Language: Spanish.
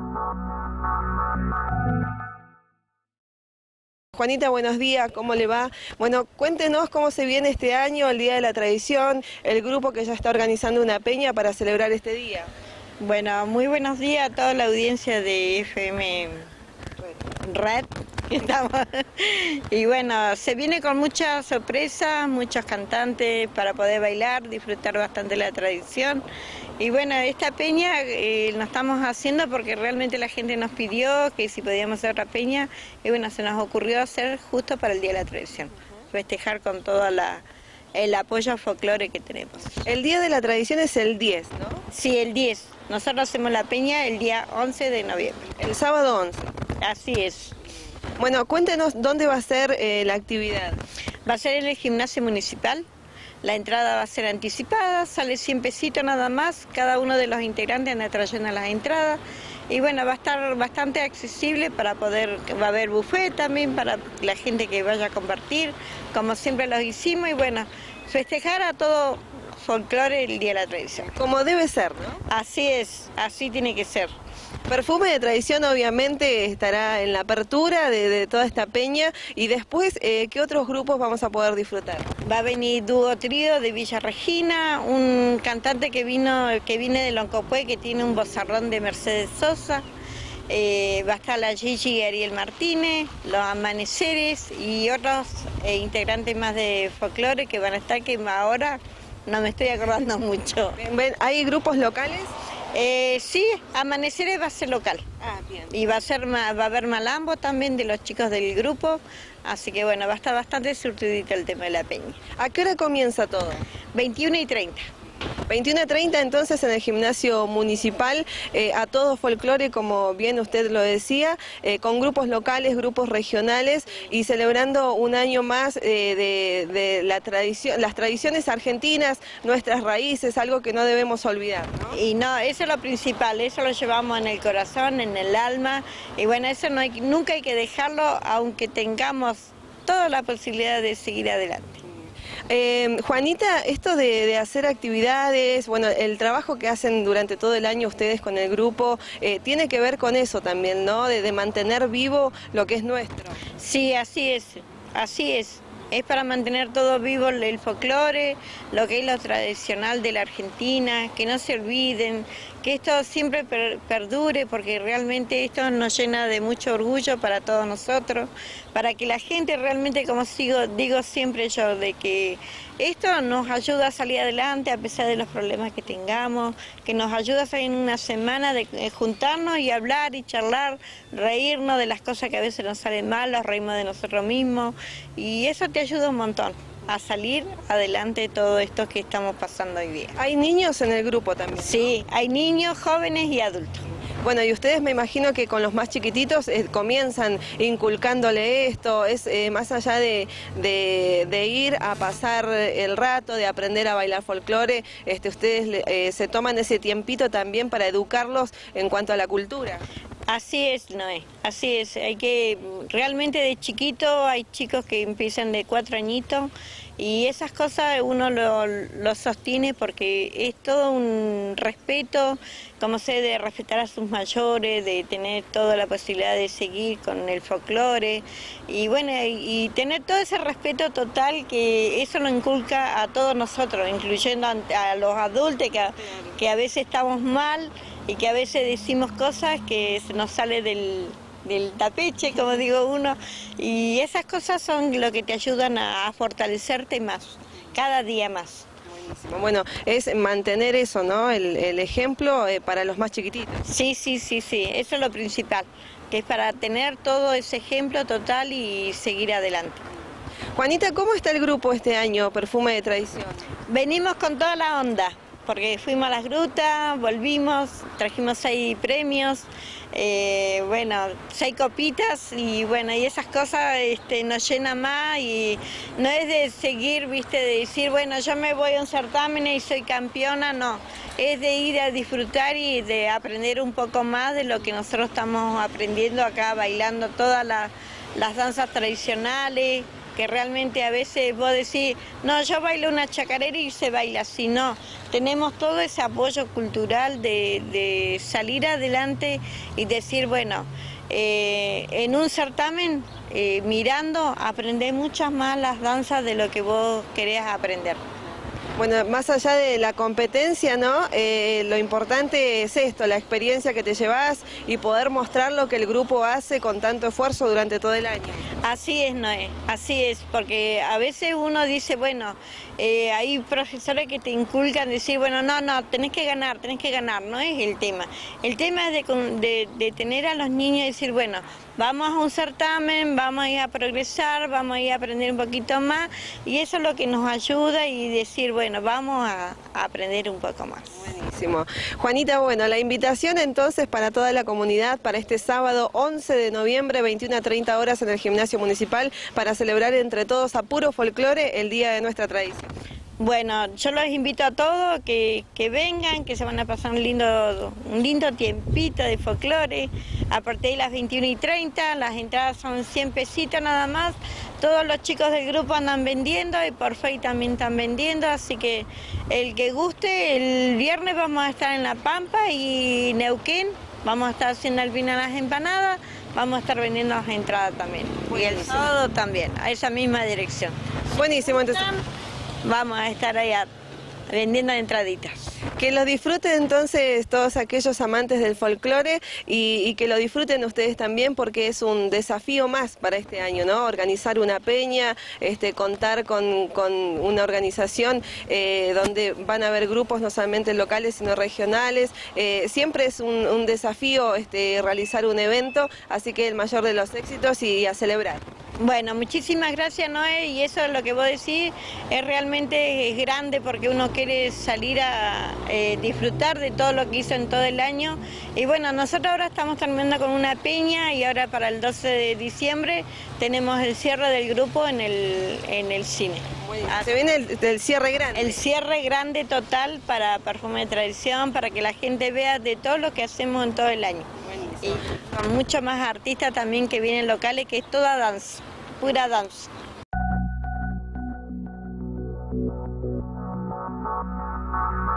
Juanita, buenos días, ¿cómo le va? Bueno, cuéntenos cómo se viene este año, el Día de la Tradición, el grupo que ya está organizando una peña para celebrar este día. Bueno, muy buenos días a toda la audiencia de FM Red. Y bueno, se viene con muchas sorpresas, muchos cantantes para poder bailar, disfrutar bastante la tradición. Y bueno, esta peña la estamos haciendo porque realmente la gente nos pidió que si podíamos hacer otra peña, y bueno, se nos ocurrió hacer justo para el Día de la Tradición, festejar con todo el apoyo folclore que tenemos. El Día de la Tradición es el 10, ¿no? Sí, el 10. Nosotros hacemos la peña el día 11 de noviembre. El sábado 11. Así es. Bueno, cuéntenos dónde va a ser la actividad. Va a ser en el gimnasio municipal. La entrada va a ser anticipada, sale 100 pesitos nada más. Cada uno de los integrantes anda trayendo las entradas. Y bueno, va a estar bastante accesible para poder, va a haber buffet también para la gente que vaya a compartir, como siempre lo hicimos. Y bueno, festejar a todo folclore el Día de la Tradición. Como debe ser, ¿no? Así es, así tiene que ser. Perfume de Tradición obviamente estará en la apertura de toda esta peña y después, ¿qué otros grupos vamos a poder disfrutar? Va a venir Dúo Trío de Villa Regina, un cantante que viene de Loncopué, que tiene un vozarrón de Mercedes Sosa, va a estar la Gigi y Ariel Martínez, Los Amaneceres y otros integrantes más de folclore que van a estar, que ahora no me estoy acordando mucho. ¿Hay grupos locales? Sí, Amaneceres va a ser local. Ah, bien. Y va a haber malambo también de los chicos del grupo, así que bueno, va a estar bastante surtidito el tema de la peña. ¿A qué hora comienza todo? 21:30. 21:30 entonces en el gimnasio municipal, a todo folclore, como bien usted lo decía, con grupos locales, grupos regionales y celebrando un año más de la tradición, las tradiciones argentinas, nuestras raíces, algo que no debemos olvidar, ¿no? Y no, eso es lo principal, eso lo llevamos en el corazón, en el alma, y bueno, eso nunca hay que dejarlo, aunque tengamos toda la posibilidad de seguir adelante. Juanita, esto de hacer actividades, bueno, el trabajo que hacen durante todo el año ustedes con el grupo, tiene que ver con eso también, ¿no? De mantener vivo lo que es nuestro. Sí, así es, así es. Es para mantener todo vivo el folclore, lo que es lo tradicional de la Argentina, que no se olviden, que esto siempre perdure, porque realmente esto nos llena de mucho orgullo para todos nosotros, para que la gente realmente, como digo siempre yo, de que esto nos ayuda a salir adelante a pesar de los problemas que tengamos, que nos ayuda a salir en una semana de juntarnos y hablar y charlar, reírnos de las cosas que a veces nos salen mal, nos reímos de nosotros mismos, y eso te ayuda un montón a salir adelante de todo esto que estamos pasando hoy día. ¿Hay niños en el grupo también, ¿no? Sí, hay niños, jóvenes y adultos. Bueno, y ustedes me imagino que con los más chiquititos comienzan inculcándole esto, es más allá de ir a pasar el rato, de aprender a bailar folclore, ustedes se toman ese tiempito también para educarlos en cuanto a la cultura. Así es, Noé, así es. Hay que, realmente de chiquito hay chicos que empiezan de 4 añitos y esas cosas uno lo sostiene porque es todo un respeto, como sé, de respetar a sus mayores, de tener toda la posibilidad de seguir con el folclore y bueno, y tener todo ese respeto total que eso lo inculca a todos nosotros, incluyendo a los adultos que a veces estamos mal y que a veces decimos cosas que se nos sale del tapeche, como digo uno, y esas cosas son lo que te ayudan a fortalecerte más, cada día más. Buenísimo. Bueno, es mantener eso, ¿no? El ejemplo para los más chiquititos. Sí, eso es lo principal, que es para tener todo ese ejemplo total y seguir adelante. Juanita, ¿cómo está el grupo este año, Perfume de Tradición? Venimos con toda la onda, porque fuimos a las grutas, volvimos, trajimos 6 premios, bueno, 6 copitas y bueno, y esas cosas nos llenan más y no es de seguir, viste, de decir, bueno, yo me voy a un certamen y soy campeona, no, es de ir a disfrutar y de aprender un poco más de lo que nosotros estamos aprendiendo acá, bailando todas las danzas tradicionales, que realmente a veces vos decís, no, yo bailo una chacarera y se baila así, no. Tenemos todo ese apoyo cultural de salir adelante y decir, bueno, en un certamen, mirando, aprendés muchas más las danzas de lo que vos querés aprender. Bueno, más allá de la competencia, ¿no? Lo importante es esto, la experiencia que te llevas y poder mostrar lo que el grupo hace con tanto esfuerzo durante todo el año. Así es, Noé, así es, porque a veces uno dice, bueno, hay profesores que te inculcan decir, bueno, no, tenés que ganar, no es el tema. El tema es de tener a los niños y decir, bueno, vamos a un certamen, vamos a ir a progresar, vamos a ir a aprender un poquito más, y eso es lo que nos ayuda y decir, bueno, vamos a aprender un poco más. Buenísimo. Juanita, bueno, la invitación entonces para toda la comunidad para este sábado 11 de noviembre, 21 a 30 horas en el Gimnasio Municipal, para celebrar entre todos a puro folclore el Día de nuestra tradición. Bueno, yo los invito a todos que vengan, que se van a pasar un lindo tiempito de folclore. A partir de las 21:30, las entradas son 100 pesitos nada más. Todos los chicos del grupo andan vendiendo y por Facebook también están vendiendo, así que el que guste, el viernes vamos a estar en La Pampa y Neuquén, vamos a estar haciendo al final las empanadas, vamos a estar vendiendo las entradas también. Buenísimo. Y el sábado también, a esa misma dirección. Buenísimo, entonces vamos a estar allá vendiendo entraditas. Que lo disfruten entonces todos aquellos amantes del folclore y que lo disfruten ustedes también, porque es un desafío más para este año, ¿no? Organizar una peña, contar con una organización donde van a haber grupos no solamente locales sino regionales. Siempre es un desafío realizar un evento, así que el mayor de los éxitos y a celebrar. Bueno, muchísimas gracias, Noé, y eso es lo que vos decís, es realmente grande porque uno quiere salir a disfrutar de todo lo que hizo en todo el año. Y bueno, nosotros ahora estamos terminando con una peña y ahora para el 12 de diciembre tenemos el cierre del grupo en el cine. Se viene el cierre grande. El cierre grande total para Perfume de Tradición, para que la gente vea de todo lo que hacemos en todo el año. Buenísimo. Y con muchos más artistas también que vienen locales, que es toda danza, pura danza.